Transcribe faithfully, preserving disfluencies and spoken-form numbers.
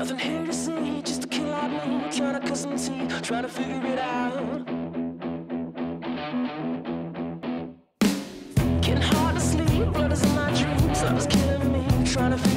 Nothing here to see, just a kid like me, trying to cut some teeth, trying to figure it out. Getting hard to sleep, blood is in my dreams, love is killing me, trying to figure